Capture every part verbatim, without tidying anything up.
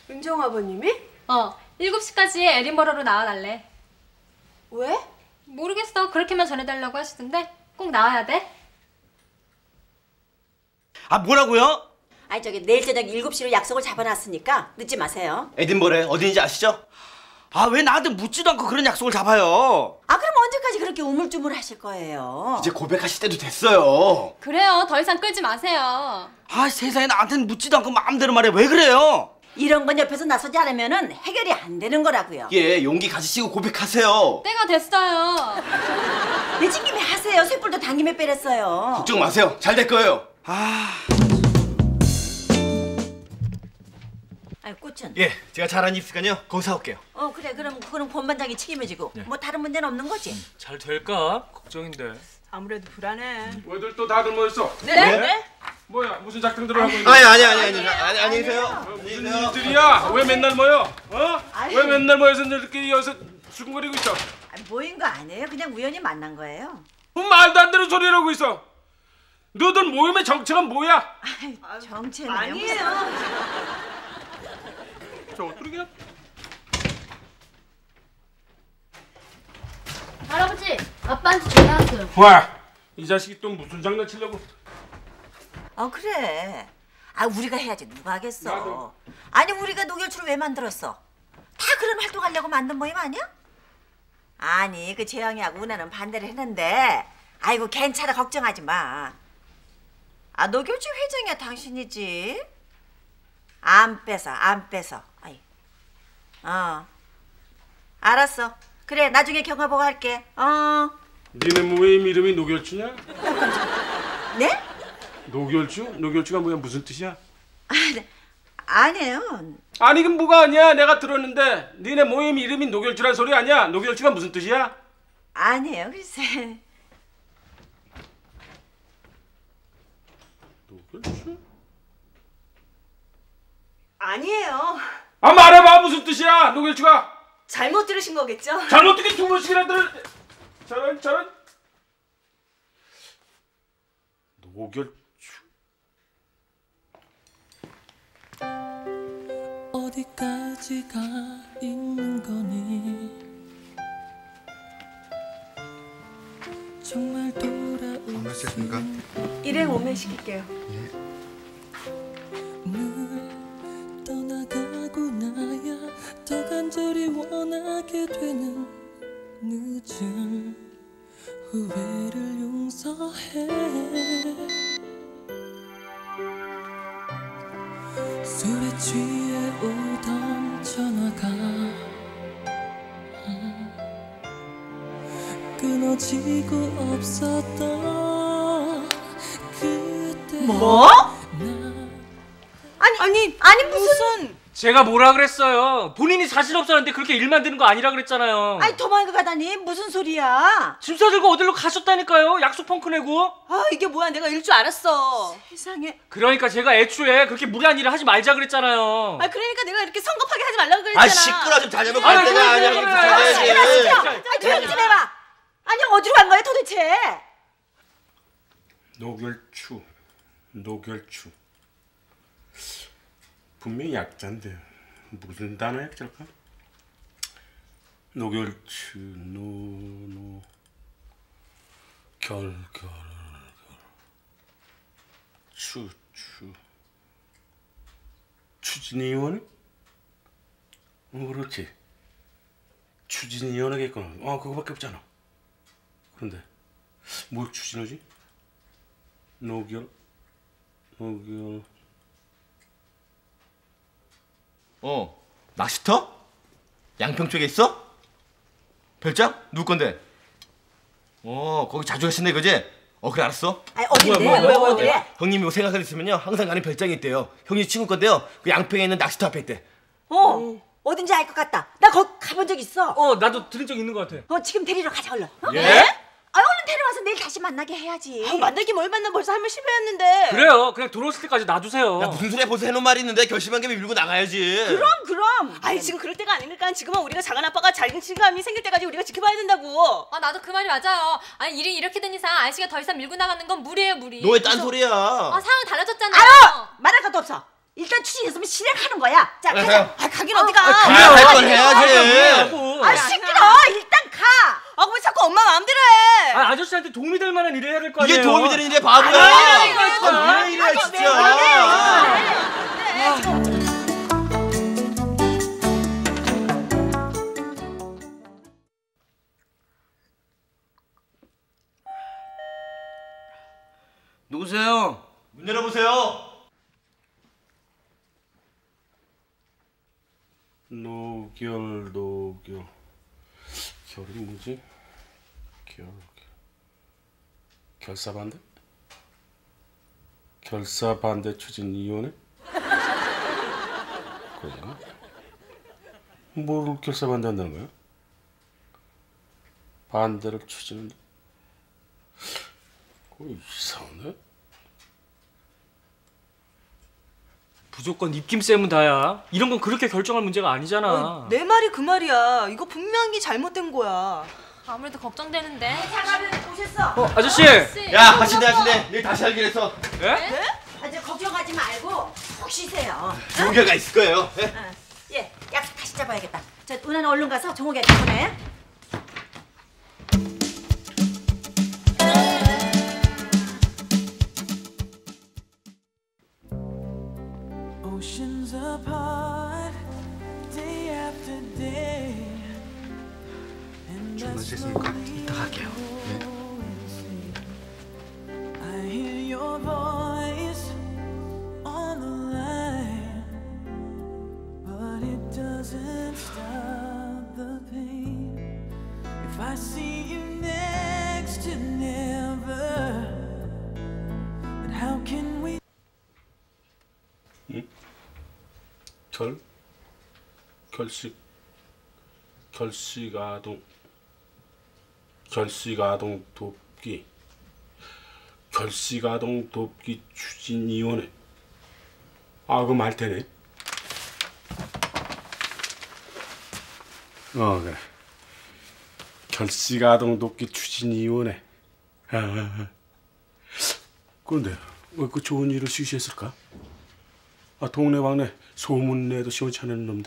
은정 아버님이? 어, 일곱 시까지 에딘버러로 나와달래. 왜? 모르겠어. 그렇게만 전해달라고 하시던데 꼭 나와야 돼. 아 뭐라고요? 아니 저기 내일 저녁 일곱 시로 약속을 잡아놨으니까 늦지 마세요. 에딘버러에 어딘지 아시죠? 아 왜 나한테 묻지도 않고 그런 약속을 잡아요? 아 그럼 언제까지 그렇게 우물쭈물 하실 거예요? 이제 고백하실 때도 됐어요. 그래요. 더 이상 끌지 마세요. 아 세상에 나한테는 묻지도 않고 마음대로 말해. 왜 그래요? 이런 건 옆에서 나서지 않으면 해결이 안 되는 거라고요. 예, 용기 가지시고 고백하세요. 때가 됐어요. 내친 김에 하세요. 쇳불도 당김에 빼랬어요. 걱정 마세요. 잘 될 거예요. 아... 아니 꽃은? 예, 제가 잘하는 입술까요 거기 사올게요. 어 그래 그럼 그럼 본반장이 책임을 지고 네. 뭐 다른 문제는 없는 거지? 잘 될까? 걱정인데. 아무래도 불안해. 뭐들 또 다들 모였어? 네? 네? 네? 뭐야 무슨 작전들을 하고 있는 아니 아니 아니 아니 아니 안녕히 계세요. 어, 무슨 일들이야? 왜 맨날 모여? 어? 아니. 왜 맨날 모여서 너희들끼리 여기서 수근거리고 있어? 아니, 모인 거 아니에요. 그냥 우연히 만난 거예요. 뭐 말도 안 되는 소리를 하고 있어. 너들 모임의 정체가 뭐야? 아이, 정체는 아니에요. 저 어떻게? 할아버지, 아빠한테 전화 왔어요. 와, 이 자식이 또 무슨 장난치려고? 어 그래. 아 우리가 해야지 누가 하겠어. 나도. 아니 우리가 녹열추를 왜 만들었어? 다 그런 활동하려고 만든 모임 아니야? 아니 그 재영이하고 은하는 반대를 했는데 아이고 괜찮아 걱정하지 마. 아 녹열추 회장이야 당신이지. 안 뺏어 안 뺏어. 아이. 어. 알았어. 그래 나중에 경화 보고 할게. 어. 니네 모임 이름이 노결추냐? 네? 노결추? 노결추가 뭐야 무슨 뜻이야? 아, 네. 아니에요. 아니 이건 뭐가 아니야? 내가 들었는데 니네 모임 이름이 노결추란 소리 아니야? 노결추가 무슨 뜻이야? 아니에요 글쎄. 노결추? 아니에요. 아 말해봐 무슨 뜻이야 노결추가? 잘못 들으신 거겠죠? 잘못 듣기 두 번씩이나 들을 저런 저런 노결추 어디까지가 있는 거니 정말 돌아올 수 일행 오면 시킬게요. 늘 떠나가고 나야 더 간절히 원하게 되는 늦은 후회를 용서해 술에 취해 오던 전화가 끊어지고 없었던 그때 뭐? 아니 아니 아니 무슨? 제가 뭐라 그랬어요? 본인이 자신 없었는데 그렇게 일 만드는 거 아니라 그랬잖아요. 아니 도망가 가다니 무슨 소리야? 짐 싸들고 어디로 가셨다니까요. 약속 펑크 내고. 아 이게 뭐야 내가 이럴 줄 알았어. 세상에. 그러니까 제가 애초에 그렇게 무리한 일을 하지 말자 그랬잖아요. 아 그러니까 내가 이렇게 성급하게 하지 말라고 그랬잖아. 아 시끄러 좀 자제하면 아니, 갈 때가 그래, 아니야. 그래, 이렇게 그래. 자제해야지. 시끄러 시끄러. 아 조용 좀 해봐. 아니 어디로 간 거야 도대체? 노결추 노결추 분명히 약자인데 무슨 단어 약자일까? 노결추 노노 결결 추추 추진위원? 어 그렇지 추진위원하겠구나. 아 그거밖에 없잖아. 그런데 뭘 추진하지? 노결 노결 어 낚시터? 양평 쪽에 있어? 별장? 누구 건데? 어 거기 자주 가신대 그지? 어 그래 알았어. 아니 어딘데? 뭐야, 뭐야, 왜 뭐야? 어디래? 네, 형님이 뭐 생각을 있으면요 항상 가는 별장이 있대요. 형님 친구 건데요 그 양평에 있는 낚시터 앞에 있대. 어 어딘지 알 것 같다. 나 거기 가본 적 있어. 어 나도 들은 적 있는 것 같아. 어 지금 데리러 가자 얼른. 어? 예? 아 얼른 데려와서 내일 다시 만나게 해야지. 아, 만나기 뭘 만나 벌써 한번 실패했는데. 그래요. 그냥 들어오실 때까지 놔두세요. 야 무슨 소리야 벌써 해놓은 말이 있는데 결심한 김에 밀고 나가야지. 그럼 그럼. 아니 지금 그럴 때가 아니니까 지금은 우리가 작은 아빠가 자존심감이 생길 때까지 우리가 지켜봐야 된다고. 아 나도 그 말이 맞아요. 아니 일이 이렇게 된 이상 아저씨가 더 이상 밀고 나가는 건 무리예요 무리. 너 왜 딴 그래서- 소리야? 아 상황 달라졌잖아요. 알아! 말할 것도 없어. 일단 추진했으면 실행하는 거야. 자, 네, 가자. 가요. 아 가긴 어디가? 그래요, 할 건 해야지. 아, 시끄러. 일단 가. 아 왜 자꾸 엄마 마음대로 해? 아, 아저씨한테 도움이 될 만한 일을 해야 될 거 아니에요. 이게 도움이 되는 일이야, 바보야. 아, 왜 이래, 진짜. 누구세요? 문 열어보세요. 노결 노결 결이 뭐지? 결 결사반대? 결사반대 추진위원회? 그런가? 뭘 결사반대한다는 거야? 반대를 추진한다? 그거 이상하네? 무조건 입김 쌤은 다야. 이런 건 그렇게 결정할 문제가 아니잖아. 어, 내 말이 그 말이야. 이거 분명히 잘못된 거야. 아무래도 걱정되는데. 장가를 오셨어. 어, 아저씨. 야, 하시네, 하시네. 내일 다시 하기로 했어. 예? 아, 이제 걱정하지 말고 푹 쉬세요. 종교가 있을 거예요. 예? 어, 예, 약속 다시 잡아야겠다. 저 은하는 얼른 가서 정욱이한테 보내. Oceans apart, day after day. 주문하셨습니까? 이따 갈게요. I hear your voice on the line, but it doesn't stop the pain. If I see you next to never, then how can we? 결? 결식 결식아동 결식아동 돕기 결식아동 돕기 추진위원회. 아, 그거 말 되네. 어, 그래. 결식아동 돕기 추진위원회. 아, 아, 아. 그런데 왜 그 좋은 일을 실시했을까? 아, 동네방네 소문내도 시원치 않은 놈들.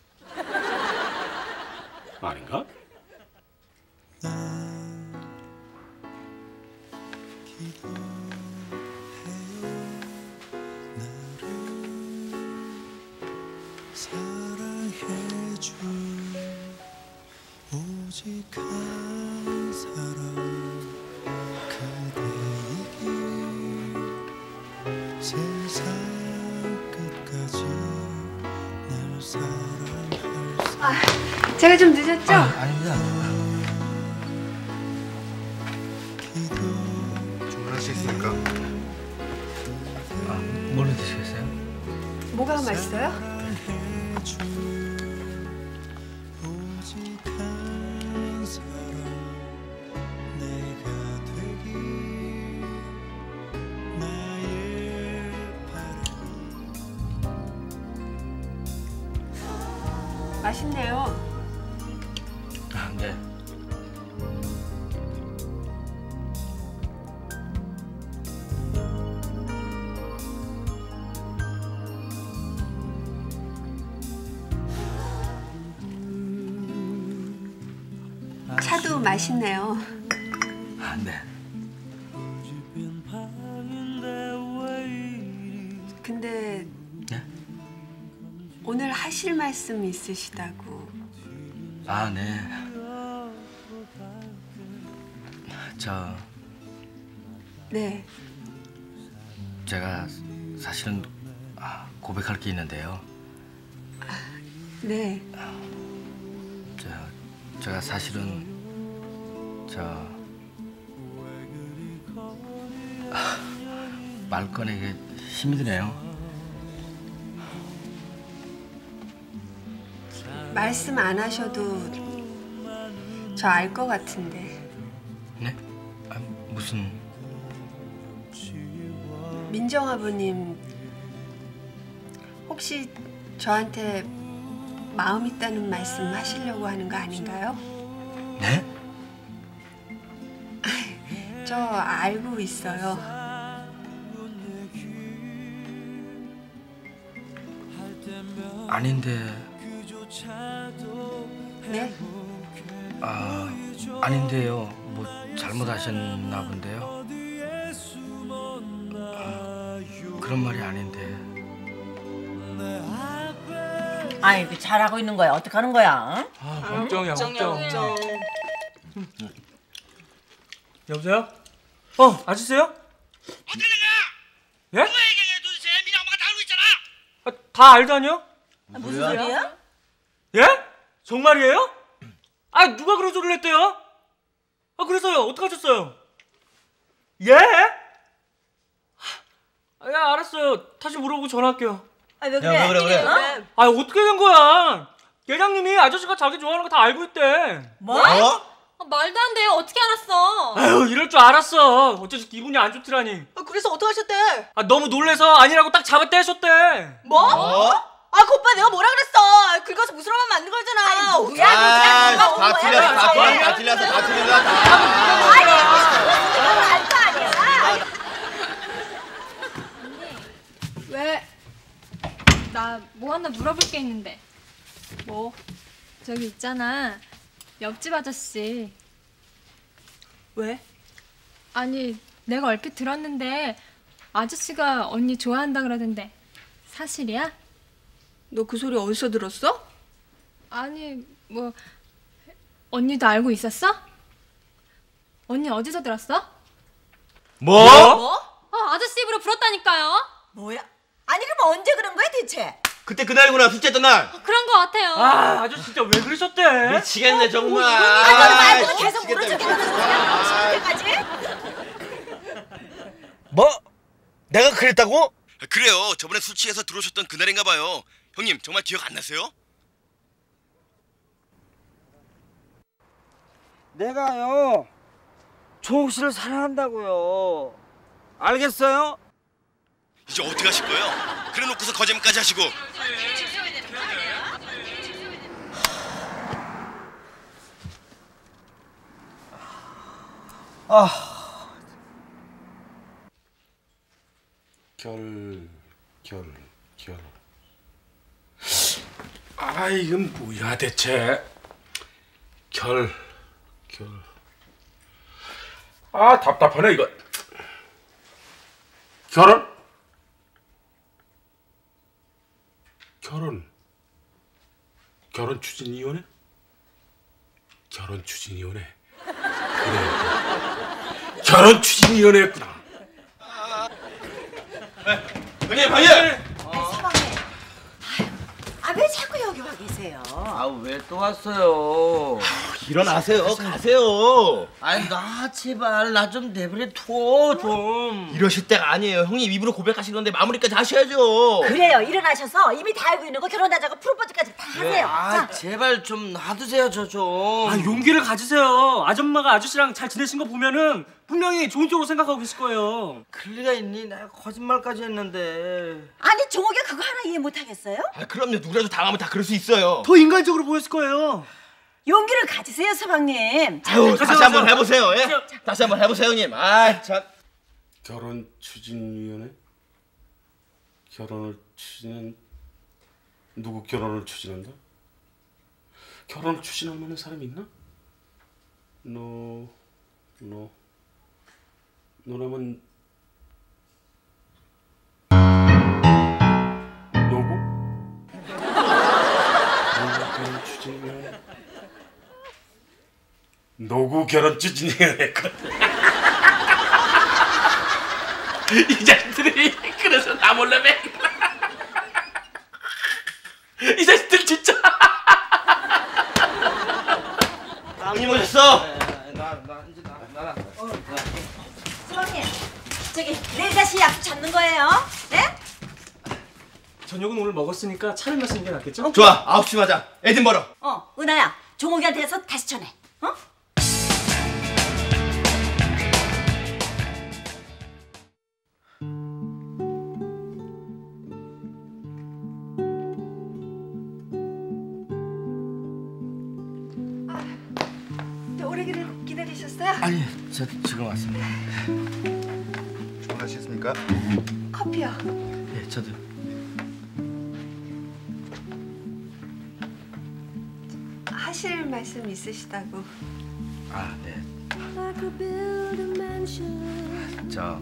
아닌가? 사랑해줄 오직 한 사람 그대이길 세상 끝까지 날 사랑할 수 제가 좀 늦었죠? 아닙니다. 주문하셨습니까? 아, 뭘로 드시겠어요? 뭐가 맛있어요? 오직 한 사람 내가 되길 나의 바람 맛있네요. 아, 네. 차도 맛있네요. 아, 네. 근데 네? 오늘 하실 말씀 있으시다고. 아, 네. 저 네. 제가 사실은 아, 고백할 게 있는데요. 네. 저 제가 사실은 저 아, 말 꺼내기 힘이 드네요. 말씀 안 하셔도 저 알 것 같은데. 네? 아, 무슨 민정 아버님 혹시 저한테 마음 있다는 말씀 하시려고 하는 거 아닌가요? 네? 저 알고 있어요. 아닌데. 네? 아, 아닌데요. 뭐 잘못하셨나 본데요. 음, 그런 말이 아닌데. 아이 그 잘하고 있는 거야. 어떻게 하는 거야? 응? 아, 걱정이야, 걱정. 걱정. 여보세요? 어, 아저씨요? 어떻게 된 거야? 예? 누가 얘기해 도대체? 민희 엄마가 다 알고 있잖아. 아, 다 알다니요? 무슨 소리야? 예? 정말이에요? 아, 누가 그런 소리를 했대요? 아, 그래서요. 어떡하셨어요? 예? 아, 야, 알았어요. 다시 물어보고 전화할게요. 아, 왜 야, 그래? 왜 그래, 그래? 어? 아, 어떻게 된 거야? 계장님이 아저씨가 자기 좋아하는 거 다 알고 있대. 뭐? 어? 아, 말도 안 돼요. 어떻게 알았어? 아유, 이럴 줄 알았어. 어쩌지 기분이 안 좋더라니. 아, 그래서 어떻게 하셨대? 아, 너무 놀래서 아니라고 딱 잡아 떼셨대. 뭐? 어? 아, 그 오빠 내가 뭐라 그랬어? 긁어서 무스러만 만든 거잖아. 아니, 누구야? 아, 누구야? 다 누구야? 틀렸어, 다 누구야? 틀렸어, 다 틀렸어, 다 틀렸어, 다. 알거 아니야. 왜? 나 뭐 하나 물어볼 게 있는데. 뭐? 저기 있잖아. 옆집 아저씨. 왜? 아니, 내가 얼핏 들었는데 아저씨가 언니 좋아한다 그러던데 사실이야? 너 그 소리 어디서 들었어? 아니, 뭐 언니도 알고 있었어? 언니 어디서 들었어? 뭐? 뭐? 어, 아저씨 입으로 불었다니까요. 뭐야? 아니 그럼 언제 그런 거야 대체? 그때 그날이구나, 둘째 했던 날. 그런 거 같아요. 아, 아저씨 진짜 왜 그러셨대? 미치겠네 정말. 아, 너 말고 아, 계속 모른 미치겠다, 척해가지고 미치겠다. 지금까지? 뭐? 내가 그랬다고? 그래요. 저번에 술 취해서 들어오셨던 그날인가 봐요. 형님 정말 기억 안 나세요? 내가요 종욱 씨를 사랑한다고요. 알겠어요? 이제 어떻게 하실 거예요? 그래 놓고서 거짓말까지 하시고. 아, 결, 결, 결. 아, 이건 뭐야 대체? 결, 결. 아, 답답하네 이거. 결혼? 결혼. 결혼 추진위원회? 결혼 추진위원회. 그래. 결혼 추진위원회였구나. 형님, 형님. 서방님. 아 왜 자꾸 여기 와 계세요? 아 왜 또 왔어요? 일어나세요. 가세요. 아니 나 제발 나 좀 내버려 둬 좀. 이러실 때가 아니에요. 형님 입으로 고백하신 건데 마무리까지 하셔야죠. 그래요. 일어나셔서 이미 다 알고 있는 거 결혼하자고 프로포즈까지 다 하세요. 아 자, 제발 좀 놔두세요 저 좀. 아, 용기를 가지세요. 아줌마가 아저씨랑 잘 지내신 거 보면은 분명히 좋은 쪽으로 생각하고 계실 거예요. 그럴 리가 있니? 내가 거짓말까지 했는데. 아니 종옥이 그거 하나 이해 못 하겠어요? 아, 그럼요. 누구라도 당하면 다 그럴 수 있어요. 더 인간적으로 보였을 거예요. 용기를 가지세요 서방님. 자, 아유, 가세요, 다시 한번 가세요. 해보세요. 예? 가세요. 다시 한번 해보세요, 형님. 아, 참. 결혼 추진위원회? 결혼을 추진한 누구 결혼을 추진한다? 결혼을 추진할 만한 사람이 있나? 너, 너, 너라면 여고? 노구 결혼 추진위원회? 노구 결혼 추진위원회. 이 자식들이 그래서 나 몰래 매. 이 자식들 진짜. 형님 오셨어. 나나 이제 나 나라. 서방님 저기 내일 다시 약속 잡는 거예요. 네? 저녁은 오늘 먹었으니까 차를 마시는 게 낫겠죠? 좋아, 아홉 시 맞아. 에딘버러. 어 은하야 종옥이한테 해서 다시 전해. 어? 또 오래 기다- 기다리셨어요? 아니, 저 지금 왔습니다. 주문하셨습니까? 커피요. 예, 저도. 하실 말씀 있으시다고. 아, 네. 저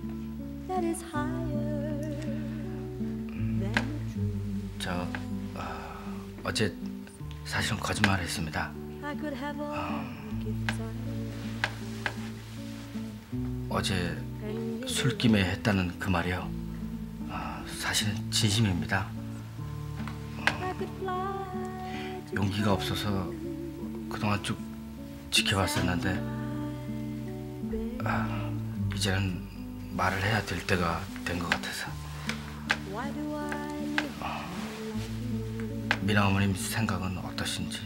저 어, 어제 사실은 거짓말했습니다. 어, 어제 술김에 했다는 그 말이요. 어, 사실은 진심입니다. 어, 용기가 없어서 그동안 쭉 지켜왔었는데 아, 이제는 말을 해야 될 때가 된 것 같아서. 어, 미나 어머님 생각은 어떠신지.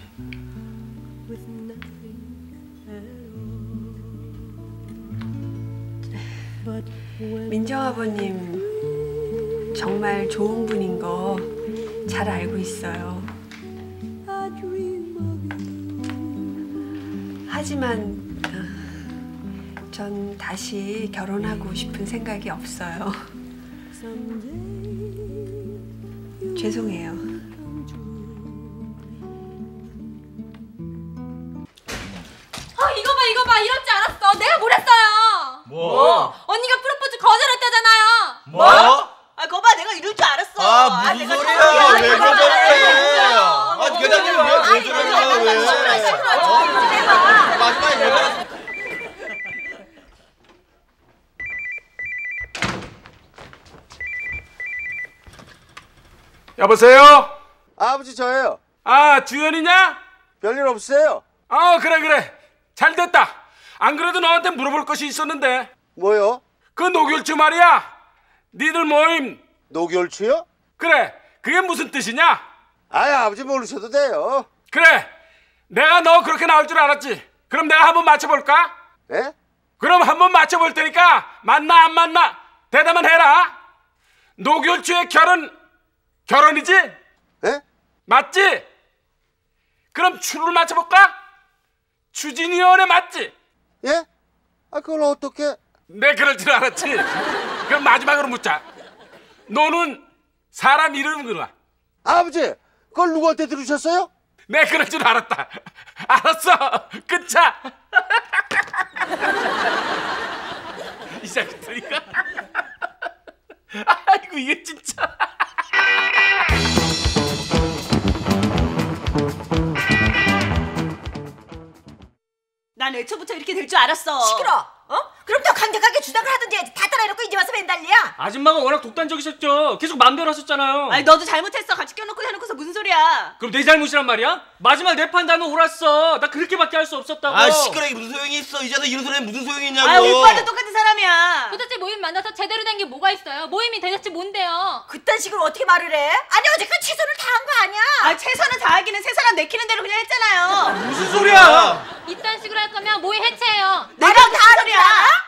민정 아버님 정말 좋은 분인 거 잘 알고 있어요. 하지만 어, 전 다시 결혼하고 싶은 생각이 없어요. 죄송해요. 아 이거 봐 이거 봐 이럴 줄 알았어. 내가 뭘 했어요? 뭐? 언니가 프로포즈 거절했다잖아요. 뭐? 아 거봐 내가 이럴 줄 알았어. 아 무슨 내가 소리야? 잘못했어. 왜 거절해? 아 계단님 왜왜 저러냐 왜? 어? 마지막에 왜 그랬어? 여보세요? 아버지 저예요. 아, 주연이냐? 별일 없으세요? 아, 그래 그래. 잘 됐다. 안 그래도 너한테 물어볼 것이 있었는데. 뭐요? 그 녹열주 말이야. 니들 모임. 녹열주요? 그래. 그게 무슨 뜻이냐? 아이 아버지 모르셔도 돼요. 그래. 내가 너 그렇게 나올 줄 알았지. 그럼 내가 한번 맞춰볼까? 예? 그럼 한번 맞춰볼 테니까 맞나 안 맞나 대답만 해라. 녹열주의 결혼 결혼이지? 예? 맞지? 그럼 추를 맞춰볼까? 추진위원회 맞지? 예? 아 그걸 어떻게? 내 그럴 줄 알았지. 그럼 마지막으로 묻자. 너는 사람 이름이구나. 아버지 그걸 누구한테 들으셨어요? 내 그럴 줄 알았다. 알았어. 끝자. 이제부터니까. 아이고 이게 진짜. 난 애초부터 이렇게 될 줄 알았어. 시끄러. 어? 그럼 더 강력하게 주장을 하든지 해야지. 다 따라해놓고 이제 와서 맨날이야. 아줌마가 워낙 독단적이셨죠. 계속 맘대로 하셨잖아요. 아니 너도 잘못했어. 같이 껴놓고 해놓고서 무슨 소리야? 그럼 내 잘못이란 말이야? 마지막 내 판단은 옳았어. 나 그렇게밖에 할 수 없었다고. 아 시끄러기 무슨 소용이 있어? 이제는 이런 소리에 무슨 소용이 있냐고. 아 오빠도 똑같은 사람이야. 도대체 모임 만나서 제대로 된 게 뭐가 있어요? 모임이 대체 뭔데요? 그딴 식으로 어떻게 말을 해? 아니 어제 그 최선을 다한 거 아니야? 아 최선을 다하기는 세 사람 내키는 대로 그냥 했잖아요. 무슨 소리야? 이딴 식으로 할 거면 모임 해체해요. 내가 무슨 소리야?